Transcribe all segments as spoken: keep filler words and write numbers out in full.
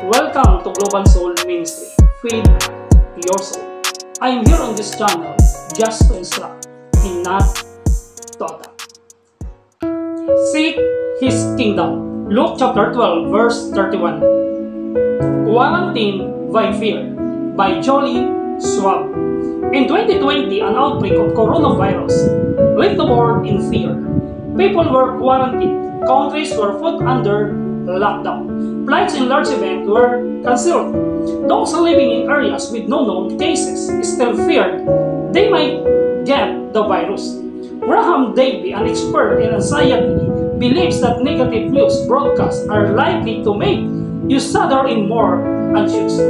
Welcome to Global Soul Ministry. Feed your soul. I am here on this channel just to instruct and not to attack. Seek His kingdom. Luke chapter twelve verse thirty-one. Quarantine by Fear by Jolly Schwab. In twenty twenty, an outbreak of coronavirus left the world in fear. People were quarantined. Countries were put under lockdown. Flights and large events were cancelled. Those living in areas with no known cases still feared they might get the virus. Graham Davey, an expert in anxiety, believes that negative news broadcasts are likely to make you sadder and more anxious.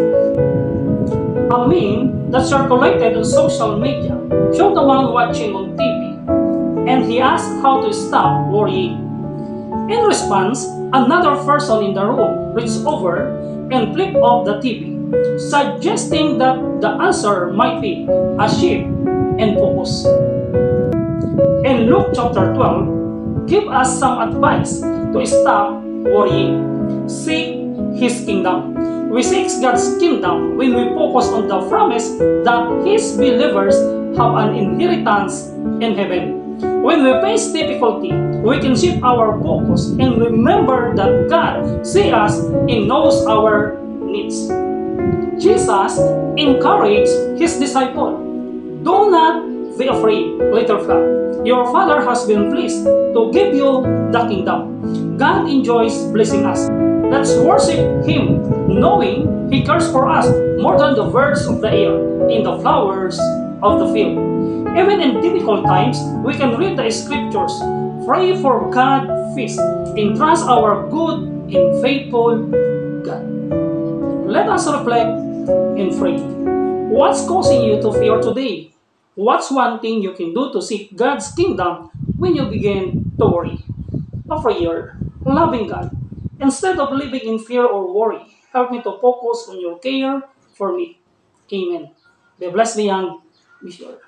A meme that circulated on social media showed a man watching on T V, and he asked how to stop worrying. In response, another person in the room reached over and flipped off the T V, suggesting that the answer might be a shift and focus. In Luke chapter twelve, give us some advice to stop worrying. Seek His kingdom. We seek God's kingdom when we focus on the promise that His believers have an inheritance in heaven. When we face difficulty, we can shift our focus and remember that God sees us and knows our needs. Jesus encouraged His disciples, "Do not be afraid, little flock. Your Father has been pleased to give you the kingdom." God enjoys blessing us. Let's worship Him, knowing He cares for us more than the birds of the air and the flowers of the field. Even in difficult times, we can read the scriptures, pray for God's peace, and trust our good and faithful God. Let us reflect and pray. What's causing you to fear today? What's one thing you can do to seek God's kingdom when you begin to worry? A prayer, loving God. Instead of living in fear or worry, help me to focus on your care for me. Amen. Be blessed beyond measure.